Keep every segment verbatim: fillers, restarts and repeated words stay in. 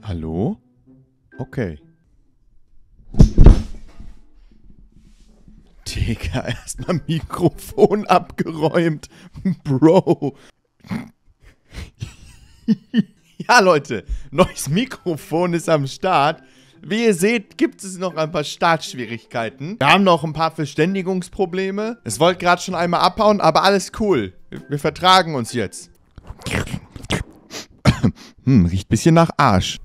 Hallo? Okay. Digga, erstmal Mikrofon abgeräumt. Bro. Ja, Leute, neues Mikrofon ist am Start. Wie ihr seht, gibt es noch ein paar Startschwierigkeiten. Wir haben noch ein paar Verständigungsprobleme. Es wollte gerade schon einmal abhauen, aber alles cool. Wir, wir vertragen uns jetzt. Hm, riecht ein bisschen nach Arsch.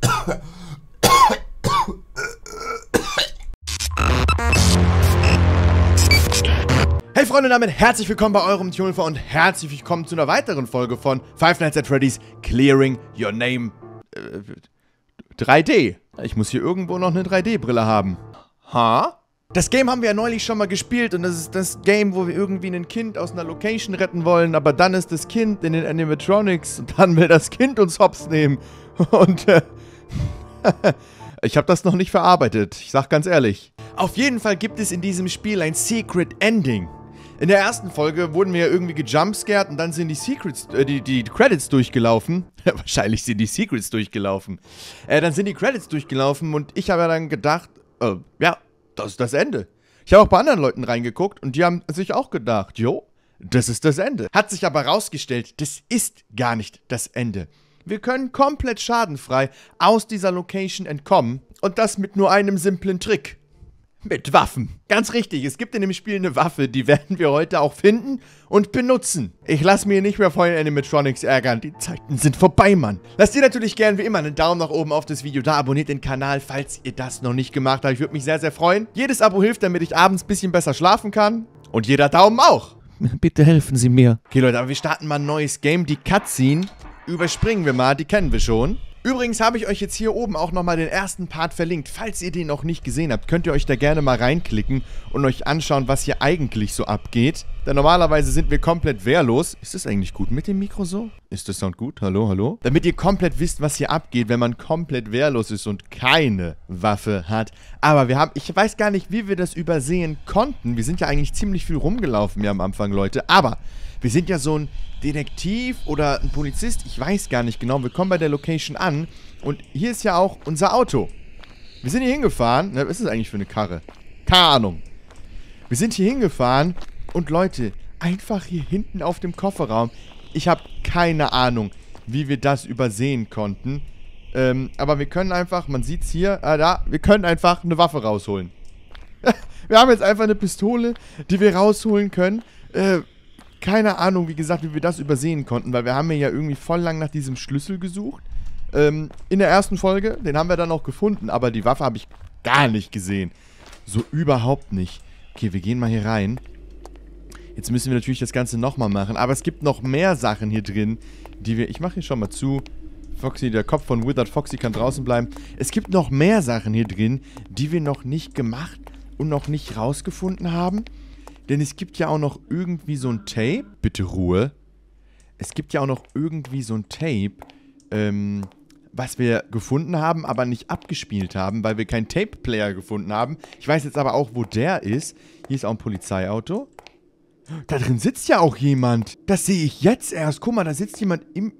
Hey Freunde, damit herzlich willkommen bei eurem Tunelfer und herzlich willkommen zu einer weiteren Folge von Five Nights at Freddy's Clearing Your Name äh, drei D. Ich muss hier irgendwo noch eine drei D-Brille haben. Ha? Das Game haben wir ja neulich schon mal gespielt und das ist das Game, wo wir irgendwie ein Kind aus einer Location retten wollen, aber dann ist das Kind in den Animatronics und dann will das Kind uns hops nehmen. Und äh, ich habe das noch nicht verarbeitet, ich sag ganz ehrlich. Auf jeden Fall gibt es in diesem Spiel ein Secret Ending. In der ersten Folge wurden wir ja irgendwie gejumpscared und dann sind die Secrets, äh, die, die Credits durchgelaufen. Wahrscheinlich sind die Secrets durchgelaufen. Äh, dann sind die Credits durchgelaufen und ich habe ja dann gedacht, äh, ja, das ist das Ende. Ich habe auch bei anderen Leuten reingeguckt und die haben sich auch gedacht, jo, das ist das Ende. Hat sich aber rausgestellt, das ist gar nicht das Ende. Wir können komplett schadenfrei aus dieser Location entkommen und das mit nur einem simplen Trick. Mit Waffen. Ganz richtig, es gibt in dem Spiel eine Waffe, die werden wir heute auch finden und benutzen. Ich lasse mir nicht mehr vor den Animatronics ärgern, die Zeiten sind vorbei, Mann. Lasst ihr natürlich gerne wie immer einen Daumen nach oben auf das Video da, abonniert den Kanal, falls ihr das noch nicht gemacht habt. Ich würde mich sehr, sehr freuen. Jedes Abo hilft, damit ich abends ein bisschen besser schlafen kann. Und jeder Daumen auch. Bitte helfen Sie mir. Okay, Leute, aber wir starten mal ein neues Game. Die Cutscene überspringen wir mal, die kennen wir schon. Übrigens habe ich euch jetzt hier oben auch nochmal den ersten Part verlinkt. Falls ihr den noch nicht gesehen habt, könnt ihr euch da gerne mal reinklicken und euch anschauen, was hier eigentlich so abgeht. Denn normalerweise sind wir komplett wehrlos. Ist das eigentlich gut mit dem Mikro so? Ist das Sound gut? Hallo, hallo? Damit ihr komplett wisst, was hier abgeht, wenn man komplett wehrlos ist und keine Waffe hat. Aber wir haben, ich weiß gar nicht, wie wir das übersehen konnten. Wir sind ja eigentlich ziemlich viel rumgelaufen hier am Anfang, Leute. Aber wir sind ja so ein Detektiv oder ein Polizist, ich weiß gar nicht genau. Wir kommen bei der Location an und hier ist ja auch unser Auto. Wir sind hier hingefahren. Na, was ist das eigentlich für eine Karre? Keine Ahnung. Wir sind hier hingefahren und Leute, einfach hier hinten auf dem Kofferraum. Ich habe keine Ahnung, wie wir das übersehen konnten. Ähm, aber wir können einfach, man sieht es hier, ah, da, wir können einfach eine Waffe rausholen. Wir haben jetzt einfach eine Pistole, die wir rausholen können. Äh, Keine Ahnung, wie gesagt, wie wir das übersehen konnten, weil wir haben ja irgendwie voll lang nach diesem Schlüssel gesucht. Ähm, in der ersten Folge, den haben wir dann auch gefunden, aber die Waffe habe ich gar nicht gesehen. So überhaupt nicht. Okay, wir gehen mal hier rein. Jetzt müssen wir natürlich das Ganze nochmal machen, aber es gibt noch mehr Sachen hier drin, die wir... Ich mache hier schon mal zu. Foxy, der Kopf von Withered Foxy kann draußen bleiben. Es gibt noch mehr Sachen hier drin, die wir noch nicht gemacht und noch nicht rausgefunden haben. Denn es gibt ja auch noch irgendwie so ein Tape. Bitte Ruhe. Es gibt ja auch noch irgendwie so ein Tape, ähm, was wir gefunden haben, aber nicht abgespielt haben, weil wir keinen Tape-Player gefunden haben. Ich weiß jetzt aber auch, wo der ist. Hier ist auch ein Polizeiauto. Da drin sitzt ja auch jemand. Das sehe ich jetzt erst. Guck mal, da sitzt jemand im...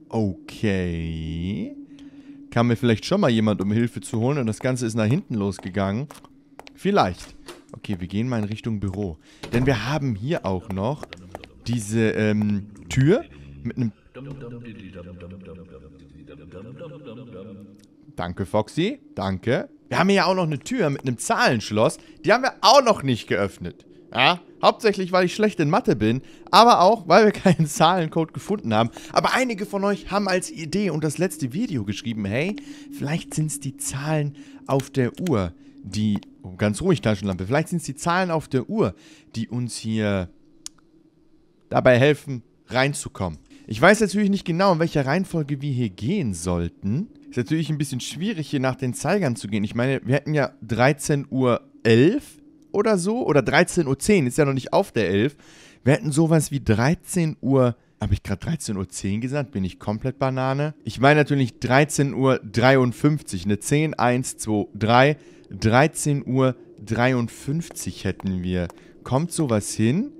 Okay. Kam mir vielleicht schon mal jemand, um Hilfe zu holen und das Ganze ist nach hinten losgegangen. Vielleicht. Okay, wir gehen mal in Richtung Büro. Denn wir haben hier auch noch diese ähm, Tür mit einem... Danke, Foxy. Danke. Wir haben hier ja auch noch eine Tür mit einem Zahlenschloss. Die haben wir auch noch nicht geöffnet. Ja, hauptsächlich, weil ich schlecht in Mathe bin, aber auch, weil wir keinen Zahlencode gefunden haben. Aber einige von euch haben als Idee und das letzte Video geschrieben, hey, vielleicht sind es die Zahlen auf der Uhr, die... Oh, ganz ruhig, Taschenlampe. Vielleicht sind es die Zahlen auf der Uhr, die uns hier dabei helfen, reinzukommen. Ich weiß natürlich nicht genau, in welcher Reihenfolge wir hier gehen sollten. Ist natürlich ein bisschen schwierig, hier nach den Zeigern zu gehen. Ich meine, wir hätten ja dreizehn Uhr elf oder so. Oder dreizehn Uhr zehn, ist ja noch nicht auf der elf. Wir hätten sowas wie dreizehn Uhr... Habe ich gerade dreizehn Uhr zehn gesagt? Bin ich komplett Banane? Ich meine natürlich dreizehn Uhr dreiundfünfzig. Eine zehn, eins, zwei, drei... dreizehn Uhr dreiundfünfzig hätten wir. Kommt sowas hin?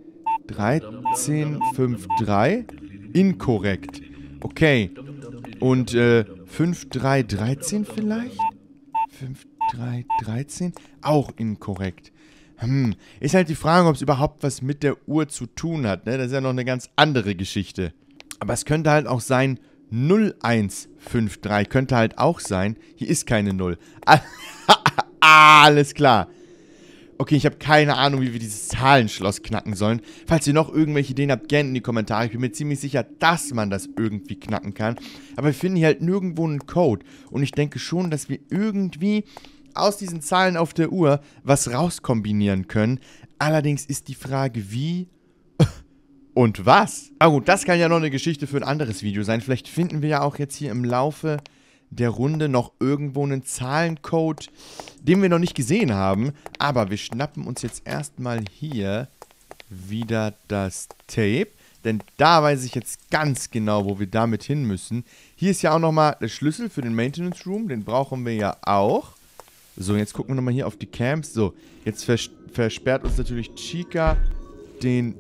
dreizehn Uhr fünfunddreißig? Inkorrekt. Okay. Und, äh, fünf drei dreizehn vielleicht? fünf drei dreizehn? Auch inkorrekt. Hm, ist halt die Frage, ob es überhaupt was mit der Uhr zu tun hat, ne? Das ist ja noch eine ganz andere Geschichte. Aber es könnte halt auch sein, null eins fünf drei könnte halt auch sein. Hier ist keine null. Alles klar. Okay, ich habe keine Ahnung, wie wir dieses Zahlenschloss knacken sollen. Falls ihr noch irgendwelche Ideen habt, gerne in die Kommentare. Ich bin mir ziemlich sicher, dass man das irgendwie knacken kann. Aber wir finden hier halt nirgendwo einen Code. Und ich denke schon, dass wir irgendwie aus diesen Zahlen auf der Uhr was rauskombinieren können. Allerdings ist die Frage, wie und was. Aber gut, das kann ja noch eine Geschichte für ein anderes Video sein. Vielleicht finden wir ja auch jetzt hier im Laufe der Runde noch irgendwo einen Zahlencode, den wir noch nicht gesehen haben. Aber wir schnappen uns jetzt erstmal hier wieder das Tape. Denn da weiß ich jetzt ganz genau, wo wir damit hin müssen. Hier ist ja auch nochmal der Schlüssel für den Maintenance Room. Den brauchen wir ja auch. So, jetzt gucken wir nochmal hier auf die Camps. So, jetzt vers versperrt uns natürlich Chica den,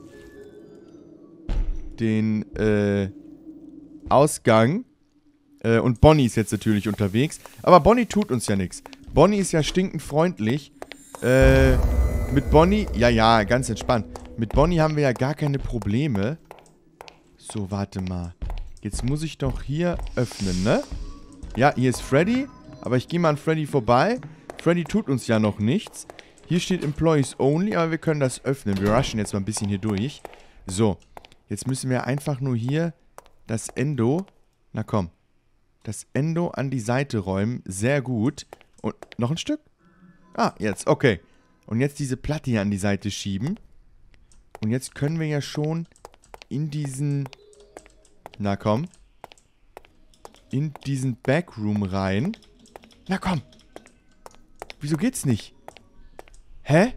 den äh, Ausgang. Äh, und Bonnie ist jetzt natürlich unterwegs. Aber Bonnie tut uns ja nichts. Bonnie ist ja stinkend freundlich. Äh, mit Bonnie, ja, ja, ganz entspannt. Mit Bonnie haben wir ja gar keine Probleme. So, warte mal. Jetzt muss ich doch hier öffnen, ne? Ja, hier ist Freddy. Aber ich gehe mal an Freddy vorbei. Freddy tut uns ja noch nichts. Hier steht Employees Only, aber wir können das öffnen. Wir rushen jetzt mal ein bisschen hier durch. So, jetzt müssen wir einfach nur hier das Endo, na komm, das Endo an die Seite räumen. Sehr gut. Und noch ein Stück? Ah, jetzt, okay. Und jetzt diese Platte hier an die Seite schieben. Und jetzt können wir ja schon in diesen, na komm, in diesen Backroom rein. Na komm. Wieso geht's nicht? Hä?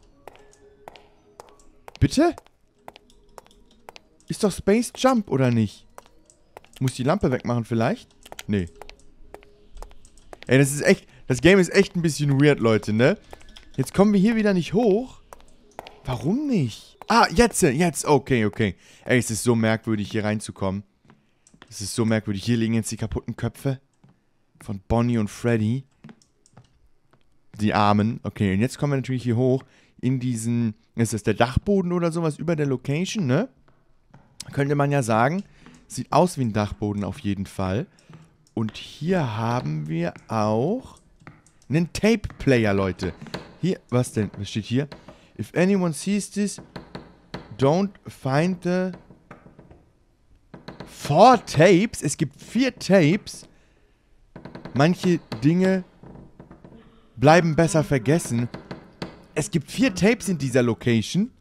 Bitte? Ist doch Space Jump, oder nicht? Muss die Lampe wegmachen vielleicht? Nee. Ey, das ist echt... Das Game ist echt ein bisschen weird, Leute, ne? Jetzt kommen wir hier wieder nicht hoch. Warum nicht? Ah, jetzt, jetzt. Okay, okay. Ey, es ist so merkwürdig, hier reinzukommen. Es ist so merkwürdig. Hier liegen jetzt die kaputten Köpfe von Bonnie und Freddy. Die Armen. Okay, und jetzt kommen wir natürlich hier hoch in diesen... Ist das der Dachboden oder sowas über der Location, ne? Könnte man ja sagen. Sieht aus wie ein Dachboden auf jeden Fall. Und hier haben wir auch einen Tape-Player, Leute. Hier, was denn? Was steht hier? If anyone sees this, don't find the... Four Tapes? Es gibt vier Tapes. Manche Dinge bleiben besser vergessen. Es gibt vier Tapes in dieser Location.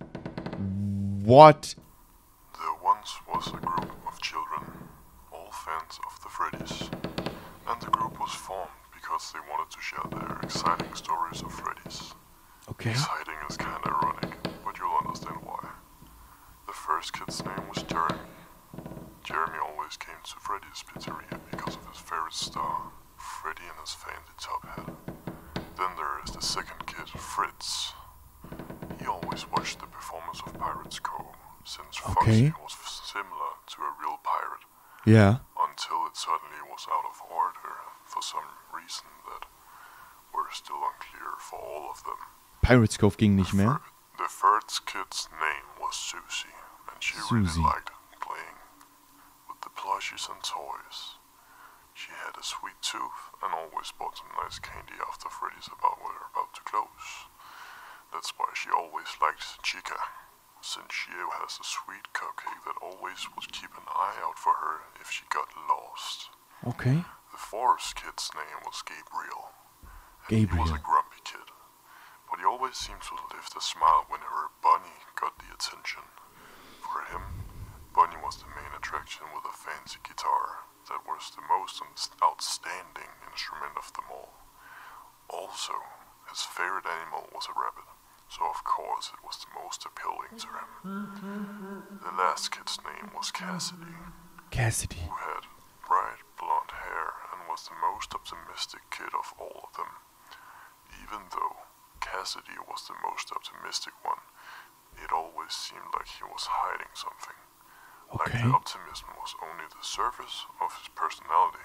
What? There once was a group of children, all fans of the Freddy's. And the group was formed because they wanted to share their exciting stories of Freddy's. Okay. Exciting is kinda ironic, but you'll understand why. The first kid's name was Jeremy. Jeremy always came to Freddy's Pizzeria because of his favorite star, Freddy and his fancy top hat. Then there is the second kid, Fritz. He always watched the performance of Pirates Cove, since Okay. Foxy was similar to a real pirate, Ja. until it suddenly was out of order for some reason that were still unclear for all of them. Pirates Cove ging nicht mehr. The third kid's name was Susie, and she Susie. really liked playing with the plushies and toys. She had a sweet tooth and always bought some nice candy after Freddy's about were about to close. That's why she always liked Chica, since she has a sweet cupcake that always would keep an eye out for her if she got lost. Okay. The fourth kid's name was Gabriel. And he was Gabriel. a grumpy kid, but he always seemed to lift a smile whenever Bunny got the attention. For him, Bunny was the main attraction with a fancy guitar that was the most outstanding instrument of them all. Also, his favorite animal was a rabbit, so of course it was the most appealing to him. The last kid's name was Cassidy, Cassidy. who had bright blonde hair and was the most optimistic kid of all of them. Even though Cassidy was the most optimistic one, it always seemed like he was hiding something. Like Okay. the optimism was only the surface of his personality,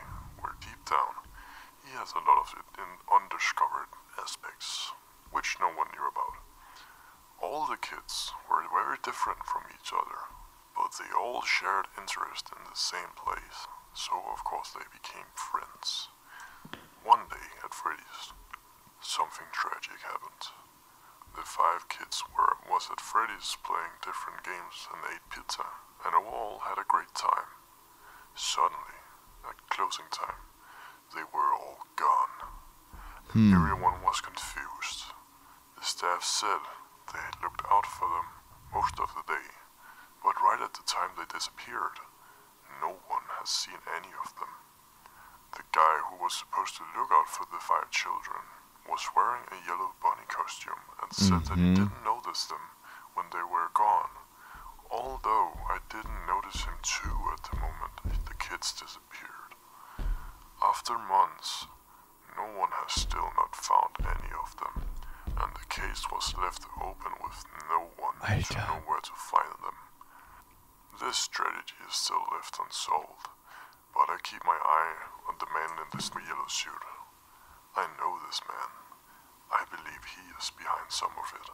where deep down, he has a lot of it in undiscovered aspects, which no one knew about. All the kids were very different from each other, but they all shared interest in the same place, so of course they became friends. One day at Freddy's, something tragic happened. The five kids were was at Freddy's playing different games and ate pizza, and all had a great time. Suddenly, at closing time, they were all gone. Hmm. Everyone was confused. The staff said they had looked out for them most of the day, but right at the time they disappeared, no one has seen any of them. The guy who was supposed to look out for the five children was wearing a yellow bunny costume and said Mm-hmm. that he didn't notice them when they were gone. Although I didn't notice him too at the moment the kids disappeared. After months, no one has still not found any of them, and the case was left open with no one to Alter. know where to find them. This strategy is still left unsolved, but I keep my eye on the man in this yellow suit. I know this man. I believe he is behind some of it.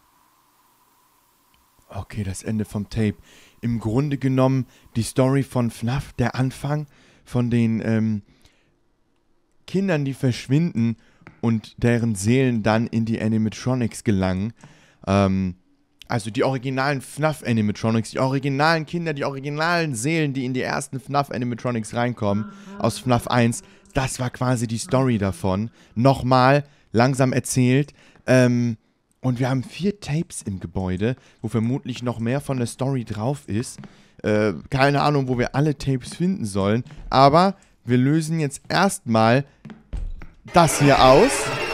Okay, das Ende vom Tape. Im Grunde genommen die Story von F N A F, der Anfang von den ähm, Kindern, die verschwinden und deren Seelen dann in die Animatronics gelangen. Ähm, also die originalen F N A F-Animatronics, die originalen Kinder, die originalen Seelen, die in die ersten F N A F-Animatronics reinkommen, aus F N A F eins. Das war quasi die Story davon. Nochmal, langsam erzählt. Ähm, und wir haben vier Tapes im Gebäude, wo vermutlich noch mehr von der Story drauf ist. Äh, keine Ahnung, wo wir alle Tapes finden sollen. Aber wir lösen jetzt erstmal das hier aus.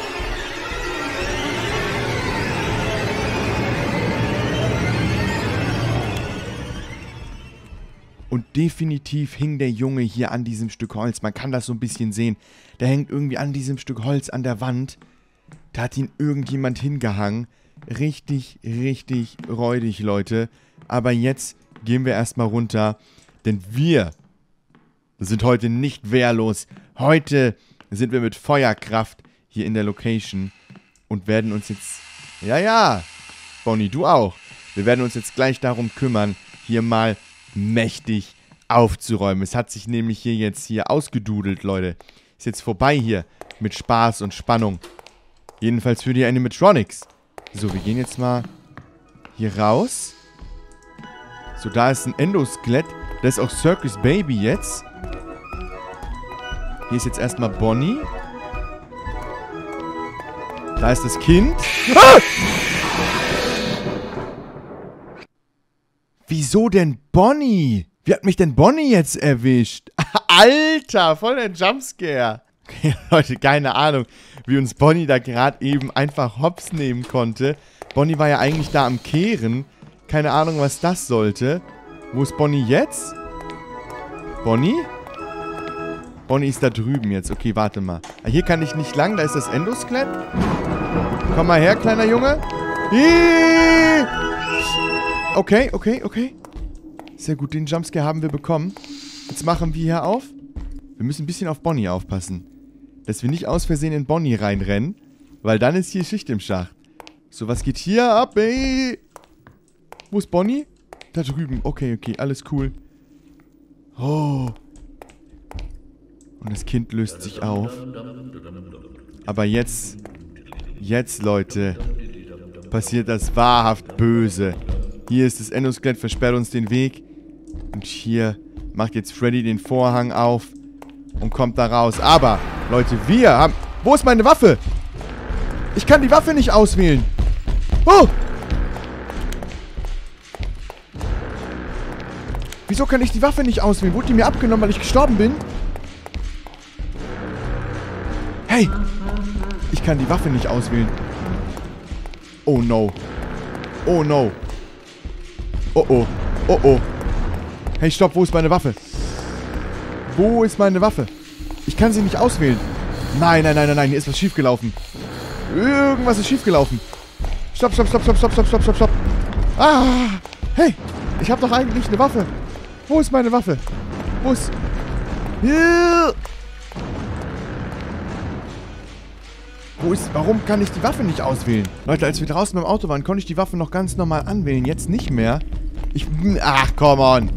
Und definitiv hing der Junge hier an diesem Stück Holz. Man kann das so ein bisschen sehen. Der hängt irgendwie an diesem Stück Holz an der Wand. Da hat ihn irgendjemand hingehangen. Richtig, richtig räudig, Leute. Aber jetzt gehen wir erstmal runter. Denn wir sind heute nicht wehrlos. Heute sind wir mit Feuerkraft hier in der Location. Und werden uns jetzt... Ja, ja, Bonnie, du auch. Wir werden uns jetzt gleich darum kümmern, hier mal mächtig aufzuräumen. Es hat sich nämlich hier jetzt hier ausgedudelt, Leute. Ist jetzt vorbei hier mit Spaß und Spannung. Jedenfalls für die Animatronics. So, wir gehen jetzt mal hier raus. So, da ist ein Endoskelett. Da ist auch Circus Baby jetzt. Hier ist jetzt erstmal Bonnie. Da ist das Kind. Ah! Wieso denn Bonnie? Wie hat mich denn Bonnie jetzt erwischt? Alter, voll der Jumpscare. Okay, Leute, keine Ahnung, wie uns Bonnie da gerade eben einfach hops nehmen konnte. Bonnie war ja eigentlich da am Kehren. Keine Ahnung, was das sollte. Wo ist Bonnie jetzt? Bonnie? Bonnie ist da drüben jetzt. Okay, warte mal. Hier kann ich nicht lang, da ist das Endoskelett. Komm mal her, kleiner Junge. Hiii! Okay, okay, okay. Sehr gut, den Jumpscare haben wir bekommen. Jetzt machen wir hier auf. Wir müssen ein bisschen auf Bonnie aufpassen. Dass wir nicht aus Versehen in Bonnie reinrennen. Weil dann ist hier Schicht im Schacht. So, was geht hier ab, ey? Wo ist Bonnie? Da drüben. Okay, okay, alles cool. Oh. Und das Kind löst sich auf. Aber jetzt, jetzt, Leute, passiert das wahrhaft Böse. Hier ist das Endoskelett, versperrt uns den Weg. Und hier macht jetzt Freddy den Vorhang auf und kommt da raus. Aber, Leute, wir haben... Wo ist meine Waffe? Ich kann die Waffe nicht auswählen. Oh! Wieso kann ich die Waffe nicht auswählen? Wurde die mir abgenommen, weil ich gestorben bin? Hey! Ich kann die Waffe nicht auswählen. Oh no. Oh no. Oh oh. Oh oh. Hey, stopp, wo ist meine Waffe? Wo ist meine Waffe? Ich kann sie nicht auswählen. Nein, nein, nein, nein, nein, hier ist was schiefgelaufen. Irgendwas ist schiefgelaufen. Stopp, stopp, stopp, stopp, stopp, stopp, stopp, stopp, stopp. Ah! Hey! Ich habe doch eigentlich eine Waffe. Wo ist meine Waffe? Wo ist... Hier! Wo ist, warum kann ich die Waffe nicht auswählen? Leute, als wir draußen beim Auto waren, konnte ich die Waffe noch ganz normal anwählen. Jetzt nicht mehr. Ich, ach, come on.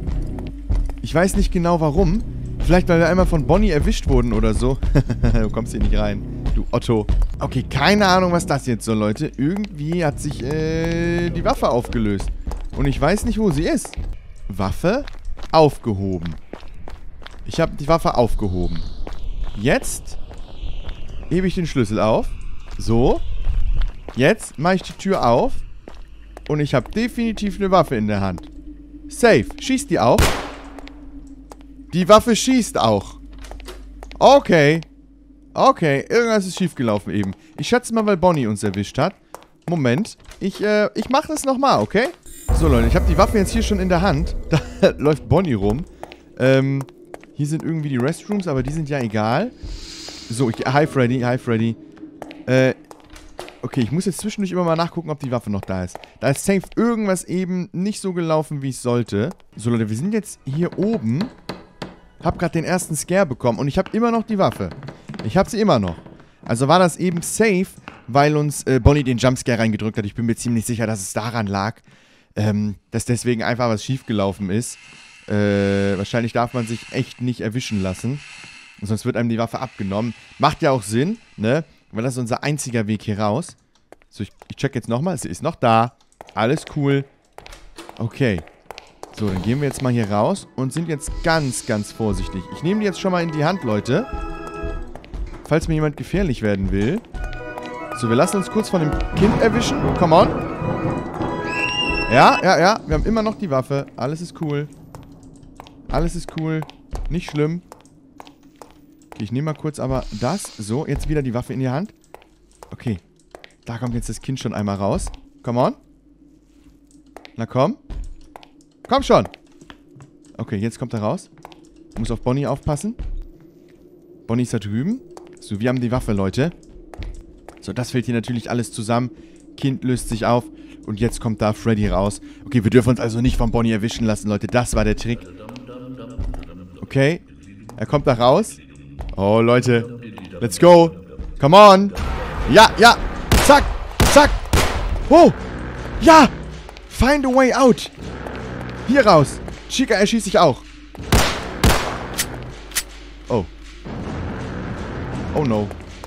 Ich weiß nicht genau warum. Vielleicht, weil wir einmal von Bonnie erwischt wurden oder so. Du kommst hier nicht rein. Du Otto. Okay, keine Ahnung, was das jetzt soll, Leute. Irgendwie hat sich, äh, die Waffe aufgelöst. Und ich weiß nicht, wo sie ist. Waffe aufgehoben. Ich habe die Waffe aufgehoben. Jetzt hebe ich den Schlüssel auf. So. Jetzt mache ich die Tür auf. Und ich habe definitiv eine Waffe in der Hand. Safe. Schießt die auch? Die Waffe schießt auch. Okay. Okay. Irgendwas ist schiefgelaufen eben. Ich schätze mal, weil Bonnie uns erwischt hat. Moment. Ich, äh, ich mache das nochmal, okay? So, Leute. Ich habe die Waffe jetzt hier schon in der Hand. Da läuft Bonnie rum. Ähm, hier sind irgendwie die Restrooms, aber die sind ja egal. So, ich, hi Freddy, hi Freddy. Äh, okay, ich muss jetzt zwischendurch immer mal nachgucken, ob die Waffe noch da ist. Da ist safe irgendwas eben nicht so gelaufen, wie es sollte. So, Leute, wir sind jetzt hier oben. Hab gerade den ersten Scare bekommen und ich habe immer noch die Waffe. Ich habe sie immer noch. Also war das eben safe, weil uns äh, Bonnie den Jumpscare reingedrückt hat. Ich bin mir ziemlich sicher, dass es daran lag, ähm, dass deswegen einfach was schiefgelaufen ist. Äh, wahrscheinlich darf man sich echt nicht erwischen lassen. Sonst wird einem die Waffe abgenommen. Macht ja auch Sinn, ne? Weil das ist unser einziger Weg hier raus. So, ich, ich check jetzt nochmal. Sie ist noch da. Alles cool. Okay. So, dann gehen wir jetzt mal hier raus und sind jetzt ganz, ganz vorsichtig. Ich nehme die jetzt schon mal in die Hand, Leute. Falls mir jemand gefährlich werden will. So, wir lassen uns kurz von dem Kind erwischen. Come on. Ja, ja, ja. Wir haben immer noch die Waffe. Alles ist cool. Alles ist cool. Nicht schlimm. Okay, ich nehme mal kurz aber das. So, jetzt wieder die Waffe in die Hand. Okay. Da kommt jetzt das Kind schon einmal raus. Come on. Na komm. Komm schon. Okay, jetzt kommt er raus. Muss auf Bonnie aufpassen. Bonnie ist da drüben. So, wir haben die Waffe, Leute. So, das fällt hier natürlich alles zusammen. Kind löst sich auf. Und jetzt kommt da Freddy raus. Okay, wir dürfen uns also nicht von Bonnie erwischen lassen, Leute. Das war der Trick. Okay. Er kommt da raus. Oh, Leute. Let's go. Come on. Ja, ja. Zack. Zack. Oh. Ja. Find a way out. Hier raus. Chica erschießt sich auch. Oh. Oh no.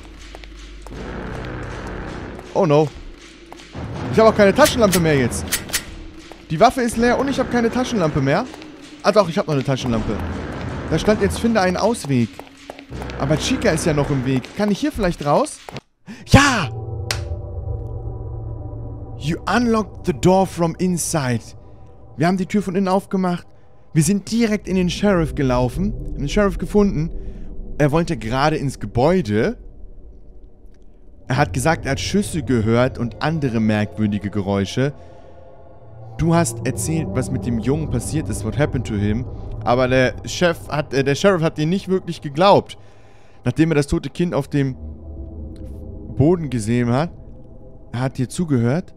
Oh no. Ich habe auch keine Taschenlampe mehr jetzt. Die Waffe ist leer und ich habe keine Taschenlampe mehr. Ah doch, ich habe noch eine Taschenlampe. Da stand jetzt, finde einen Ausweg. Aber Chica ist ja noch im Weg. Kann ich hier vielleicht raus? Ja! You unlocked the door from inside. Wir haben die Tür von innen aufgemacht. Wir sind direkt in den Sheriff gelaufen. Haben den Sheriff gefunden. Er wollte gerade ins Gebäude. Er hat gesagt, er hat Schüsse gehört und andere merkwürdige Geräusche. Du hast erzählt, was mit dem Jungen passiert ist, what happened to him. Aber der Chef hat, äh, der Sheriff hat dir nicht wirklich geglaubt. Nachdem er das tote Kind auf dem Boden gesehen hat. Er hat dir zugehört.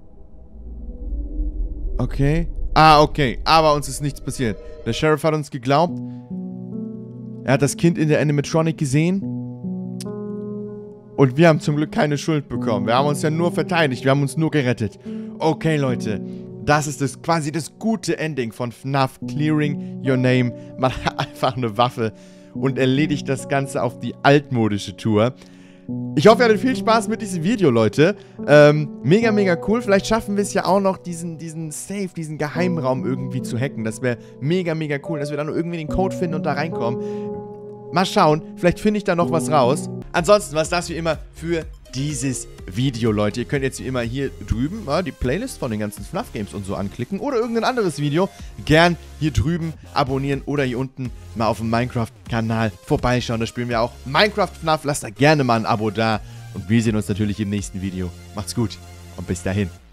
Okay. Ah, okay. Aber uns ist nichts passiert. Der Sheriff hat uns geglaubt. Er hat das Kind in der Animatronic gesehen. Und wir haben zum Glück keine Schuld bekommen. Wir haben uns ja nur verteidigt. Wir haben uns nur gerettet. Okay, Leute. Das ist das, quasi das gute Ending von F NAF Clearing Your Name. Man hat einfach eine Waffe und erledigt das Ganze auf die altmodische Tour. Ich hoffe, ihr hattet viel Spaß mit diesem Video, Leute. Ähm, mega, mega cool. Vielleicht schaffen wir es ja auch noch, diesen, diesen Safe, diesen Geheimraum irgendwie zu hacken. Das wäre mega, mega cool, dass wir dann irgendwie den Code finden und da reinkommen. Mal schauen, vielleicht finde ich da noch was raus. Ansonsten war es das wie immer für dieses Video, Leute. Ihr könnt jetzt wie immer hier drüben ja, die Playlist von den ganzen F NAF Games und so anklicken oder irgendein anderes Video. Gern hier drüben abonnieren oder hier unten mal auf dem Minecraft-Kanal vorbeischauen. Da spielen wir auch Minecraft F NAF. Lasst da gerne mal ein Abo da. Und wir sehen uns natürlich im nächsten Video. Macht's gut und bis dahin.